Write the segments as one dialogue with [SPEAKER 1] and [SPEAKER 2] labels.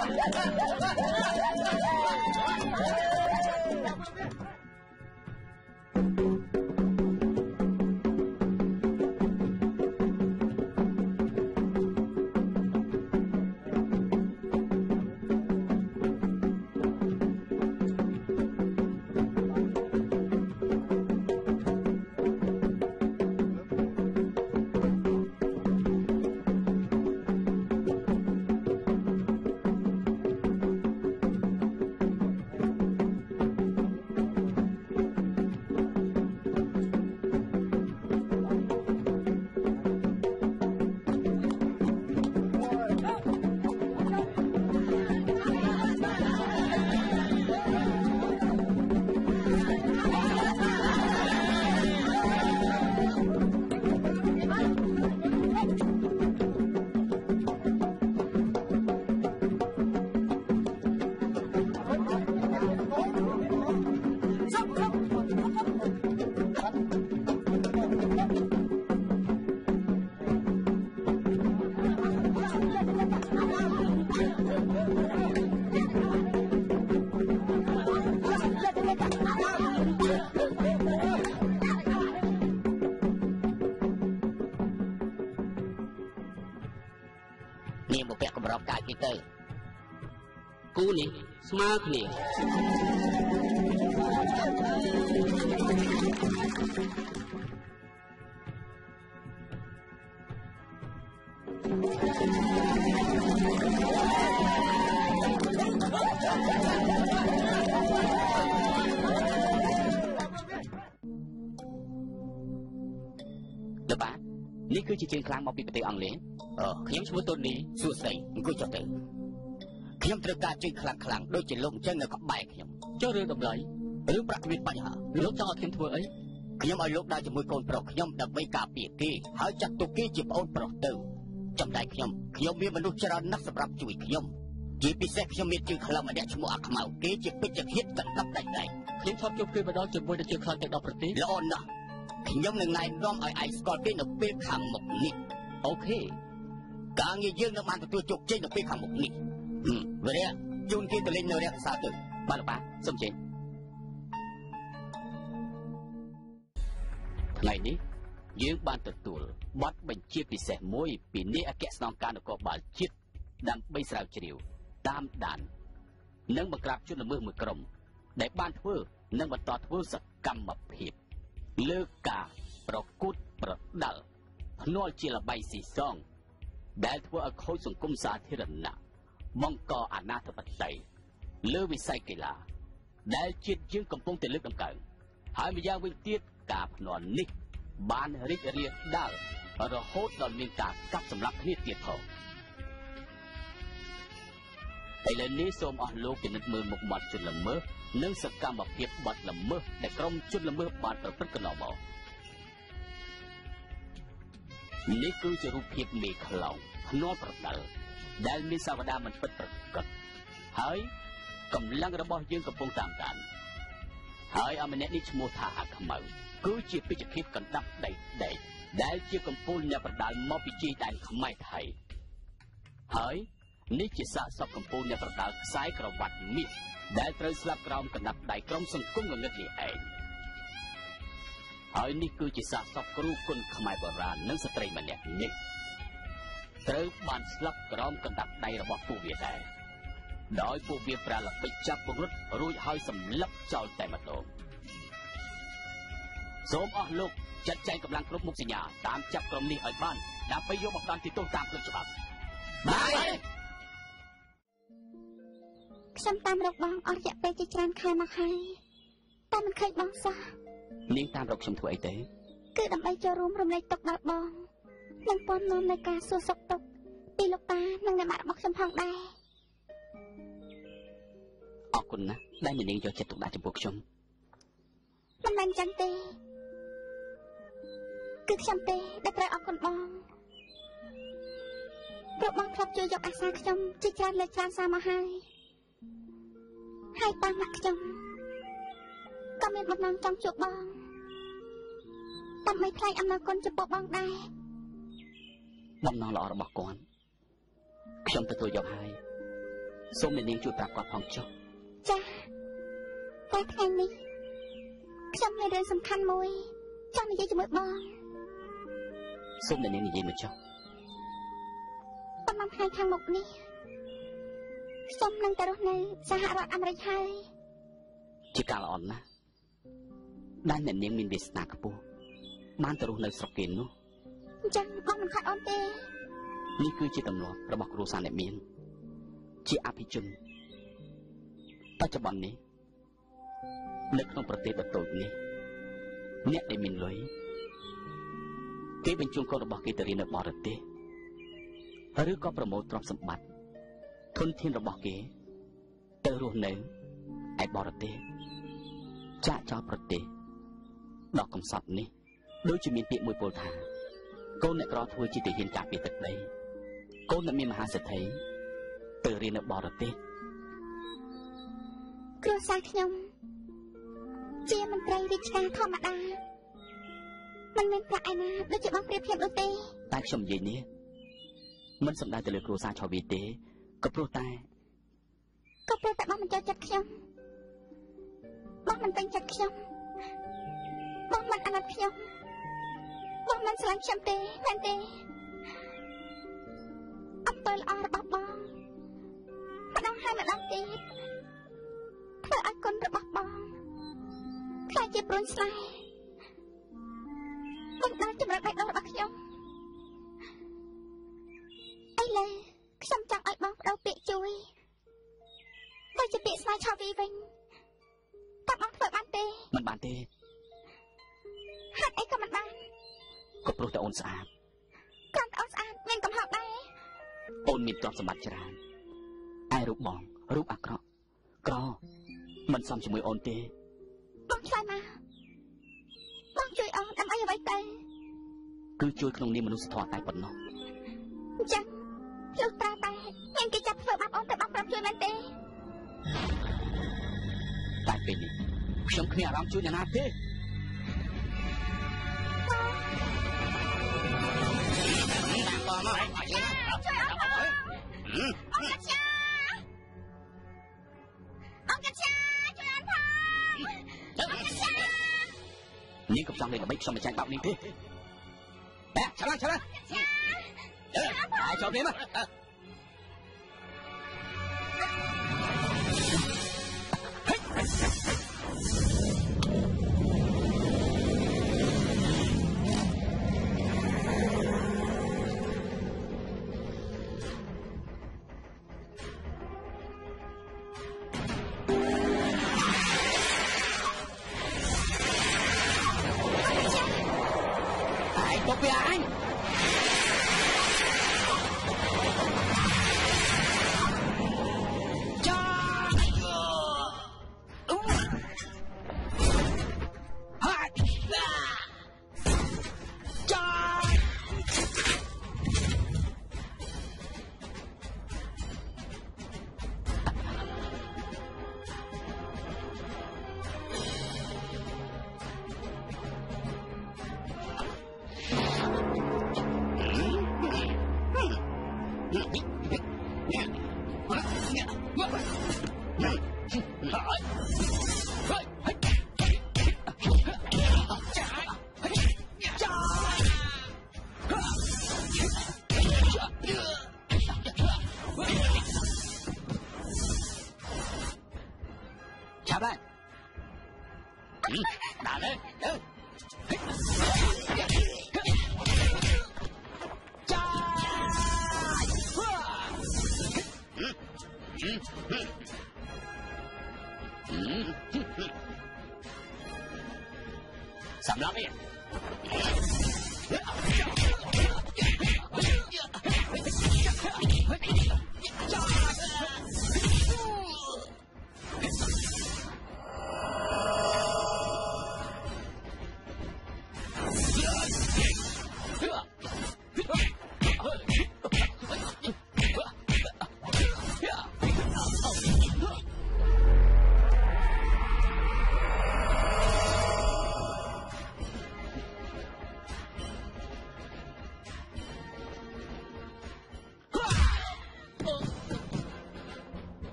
[SPEAKER 1] គូនេះស្មើគ្នានេះគឺជាជើងខ្លាំងមកពីប្រទេសអង់គ្លេសខ្ញុំឈ្មោះតូនីសួស្ដីអង្គុយចុះទៅខ្ញុំត្រូវការជើងខ្លាំងដូចជាលោកអញ្ចឹងនៅក្បែរខ្ញុំចុះរឿងតម្លៃរឿងប្រាក់មានបញ្ហាលោកចង់ឲ្យខ្ញុំធ្វើអីខ្ញុំឲ្យលោកដើរជាមួយកូនប្រុសខ្ញុំដើម្បីការពារគេហើយចាត់ទុកគេជាប្អូនប្រុសទៅចំណែកខ្ញុំមានមនុស្សច្រើនណាស់សម្រាប់ជួយខ្ញុំជាពិសេសខ្ញុំមានជើងខ្លាំងម្នាក់ឈ្មោះអាខ្មៅគេជាពេជ្រឃាតកណ្ដាប់ដៃខ្ញុំធ្លាប់ជួបគេម្ដងជាមួយនឹងជើងខ្លាំងទាំង10ប្រទេសល្អណាស់ខ្ញុំនឹងណែនាំឲ្យឯងស្គាល់គេនៅពេលខាងមុខនេះអូខេការងារយើងនឹងបានទទួលជោគជ័យនៅពេលខាងមុខនេះវិរិយជូនគេទៅលេងនៅរក្សាទៅបាទលោកប៉ាសូមចេញថ្ងៃនេះយើងបានទទួលបទបញ្ជាពិសេសមួយពីនាយអគ្គស្នងការនគរបាលជាតិដើម្បីស្រាវជ្រាវតាមដាននិងបង្ក្រាបជនល្មើសមួយក្រុមដែលបានធ្វើនិងបន្តធ្វើសកម្មភាពលើការប្រកួតប្រដាល់ភ្នាល់ជាល្បែងស៊ីសងដែលធ្វើឲ្យខូចសង្គមសាធារណៈបង្កអនាធិបតេយ្យលើវិស័យកីឡាដែលជាតិយើងកំពុងតែលើកដំកើងហើយម្យ៉ាងវិញទៀតការភ្នាល់នេះបានរីករាលដាលរហូតដល់មានការកាប់សម្លាប់គ្នាទៀតផងឥឡូវនេះសូមអស់លោកពិនិត្យមើលមុខមាត់ជនល្មើសនិងសកម្មភាពបាត់ល្មើសដែលក្រុមជនល្មើសបានប្រព្រឹត្តកន្លងមកនេះគឺជារូបភាពមេខ្លោងភ្នាល់ប្រដាល់ដែលមានសាវតាមិនពិតប្រាកដហើយកម្លាំងរបស់យើងកំពុងតាមដានហើយអម្នាក់នេះឈ្មោះថាអាខ្មៅគឺជាពេជ្រឃាតកណ្ដាប់ដៃដែកដែលជាកំពូលអ្នកប្រដាល់មកពីជ័យដែនខ្មែរថៃហើយនេះជាសាកសពកំពូលអ្នកប្រដាល់ខ្សែក្រវ៉ាត់មាសដែលត្រូវស្លាប់ក្រោមកណ្ដាប់ដៃក្រុមសង្គមងងឹតនេះឯងហើយនេះគឺជាសាកសពគ្រូគុណខ្មែរបុរាណនិងស្ត្រីម្នាក់នេះត្រូវបានស្លាប់ក្រោមកណ្ដាប់ដៃរបស់ពួកវាដែរដោយពួកវាប្រើល្បិចចាប់ពង្រត់រួចហើយសម្លាប់ចោលតែម្ដងសូមអស់លោកចាត់ចែងកម្លាំងគ្រប់មុខសញ្ញាតាមចាប់ក្រុមនេះឲ្យបានដើម្បីយកមកកាន់ទីទោសតាមផ្លូវច្បាប់បាទ
[SPEAKER 2] ខ្ញុំតាមរកបងអស់រយៈពេលជាច្រើនខែមកហើយតែមិនឃើញបងសោះ
[SPEAKER 1] នាងតាមរកខ្ញុំធ្វើអីទេ
[SPEAKER 2] គឺដើម្បីចូលរួមរំលែកទុក្ខដល់បងនិងពន់នាំនៃការសួរសុខទុក្ខពីលោកតានិងអ្នកម៉ាក់របស់ខ្ញុំផងដែរ
[SPEAKER 1] អរគុណណាស់ដែលនាងយកចិត្តទុកដាក់ចំពោះខ្ញុំ
[SPEAKER 2] មិនមែនចឹងទេគឺខ្ញុំទេដែលត្រូវអរគុណបងព្រោះបងធ្លាប់ជួយយកអាសាខ្ញុំជាច្រើនលើកច្រើនសារមកហើយតាមម៉ាក់ខ្ញុំក៏មានបំណងចង់ជួបបងដើម្បីថ្លែងអំណរគុណចំពោះបងដែរ
[SPEAKER 1] បំណងល្អរបស់គាត់ខ្ញុំទទួលយកហើយសូមអ្នកនាងជួយប្រាប់គាត់ផងចុះ
[SPEAKER 2] ចាតែថ្ងៃនេះខ្ញុំមានរឿងសំខាន់មួយចង់និយាយជាមួយបង
[SPEAKER 1] សូមអ្នកនាងនិយាយមកចុះ
[SPEAKER 2] ប៉ុន្មានថ្ងៃខាងមុខនេះខ្ញុំនឹងទៅរស់នៅសហរដ្ឋអាមេរិកហើយ
[SPEAKER 1] ជាការល្អណាស់ដែលអ្នកនាងមានវាសនាខ្ពស់បានទៅរស់នៅស្រុកគេនោះ
[SPEAKER 2] អញ្ចឹងបងមិនខ្លាចអូនទេ
[SPEAKER 1] នេះគឺជាទម្លាប់របស់គ្រួសារអ្នកមានជាអភិជនបច្ចុប្បន្ននេះនៅក្នុងប្រទេសដ៏តូចនេះអ្នកដែលមានលុយគេបញ្ជូនកូនរបស់គេទៅរៀននៅបរទេសឬក៏ប្រមូលទ្រព្យសម្បត្តិធនធានរបស់គេទៅរស់នៅឯបរទេសចាក់ចោលប្រទេសដល់កំសត់នេះដូចជាមានពាក្យមួយពោលថាកូនអ្នកក្រធ្វើជាទាហានការពារទឹកដីកូនអ្នកមានមហាសេដ្ឋីទៅរៀននៅបរទេស
[SPEAKER 2] គ្រួសារខ្ញុំជាមន្ត្រីរាជការធម្មតាមិនមានប្រាក់ឯណាដូចជាបងប្រៀបធៀបនោះទេ
[SPEAKER 1] តែខ្ញុំនិយាយនេះមិនសំដៅទៅលើគ្រួសារឆាវីទេក៏ព្រោះតែ
[SPEAKER 2] បងមិនចូលចិត្តខ្ញុំបងមិនពេញចិត្តខ្ញុំបងមិនអាណិតខ្ញុំបងមិនស្រឡាញ់ខ្ញុំទេមែនទេអំពើល្អរបស់បងម្ដងហើយម្ដងទៀតធ្វើឲ្យគុណរបស់បងខ្លាចជាព្រួញស្នេហ៍បងដល់ចម្រើសបេះដូងរបស់ខ្ញុំឥឡូវខ្ញុំចង់ឲ្យបងបដូរពាក្យជួយតែជាពាក្យស្នេហ៍ឆាវីវិញតើបងធ្វើបានទេ
[SPEAKER 1] មិនបានទេ
[SPEAKER 2] ហេតុអីក៏មិនបាន
[SPEAKER 1] ក៏ព្រោះតែអូនស្អាត
[SPEAKER 2] កាន់អូនស្អាតមានកំហុសដែរ
[SPEAKER 1] អូនមានទ្រព្យសម្បត្តិច្រើនឯរូបបងរូបអាក្រក់ក្រមិនសមជាមួយអូនទេ
[SPEAKER 2] បងឆ្លើយមកបងជួយអូនដើម្បីអ្វីទៅ
[SPEAKER 1] គឺជួយក្នុងនាមមនុស្សធម៌តែប៉ុណ្ណោះ
[SPEAKER 2] អញ្ចឹងលោកតាតែមានគេចាប់ធ្វើបាបអូនទៅបងប្រាប់ជួយមែនទេ
[SPEAKER 1] តែពេលនេះខ្ញុំគ្មានអារម្មណ៍ជួយអ្នកណាទេ
[SPEAKER 2] ជួយអូនផងអង្គចាជួយអូនផងអង្គចា
[SPEAKER 1] នាងកំចង់លេងដើម្បីខ្ញុំមិនចាញ់បាប់នាងទេតែឆ្លាតហើយចូលនេះមកសម្រាប់នេះ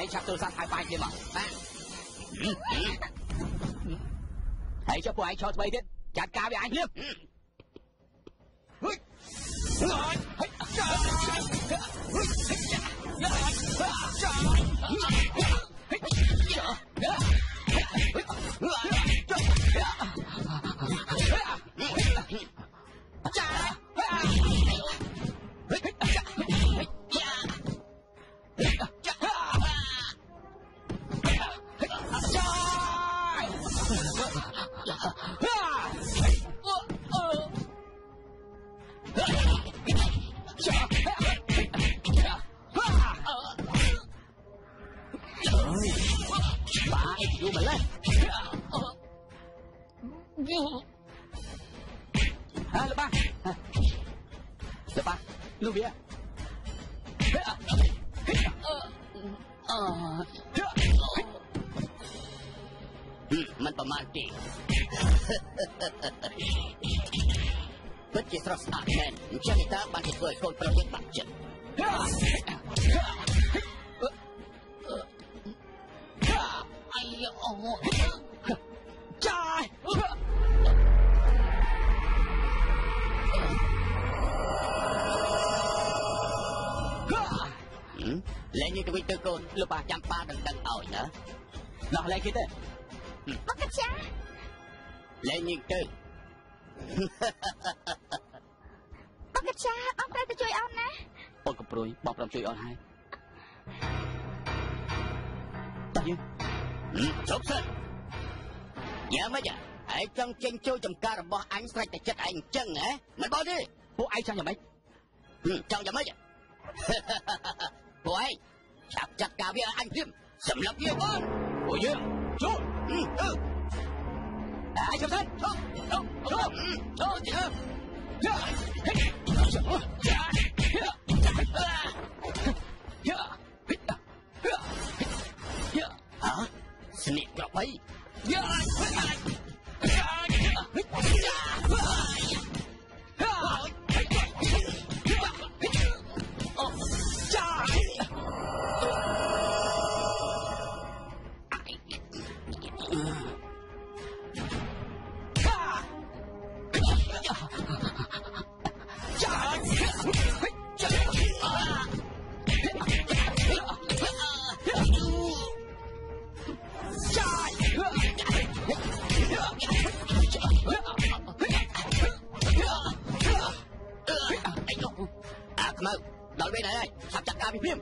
[SPEAKER 1] ឆាប់ទូរស័ព្ទហៅបាយទៀតមកបាទហើយចុះពួកឯងឈរស្បីទៀតចាត់ការវាអញភ្លាមลูกเบี้ยมันประมาณตีពិតជាស្រស់ស្អាតមែនអញ្ចឹងតើបានគេធ្វើឲ្យកូនប្រុសយើងបាក់ចិត្តអាយអូចាយលែងនេះទៅវិញទៅកូនលោកប៉ាចាំប៉ាដឹងឲ្យណាដោះលែងគេទេមកកាចាលែងនេះទៅបងកាចាបងត្រូវទៅជួយអូនណាបងកំព្រួយបងព្រមជួយអូនហើយតើយើងជប់សិនយ៉ាងម៉េចឯងចង់ចេញចូលចំការរបស់អញស្រេចតែចិត្តឯងអញ្ចឹងហ៎មិនបងទេពួកឯងចង់យ៉ាងម៉េចចង់យ៉ាងម៉េចពួកឯងឆាប់ចាត់ការវាអញព្រាមសម្រាប់វាបងពួកយើងចូលai chấm thân không hả snake gặp ấy đợi bên này đây sắp chặt ca bị phim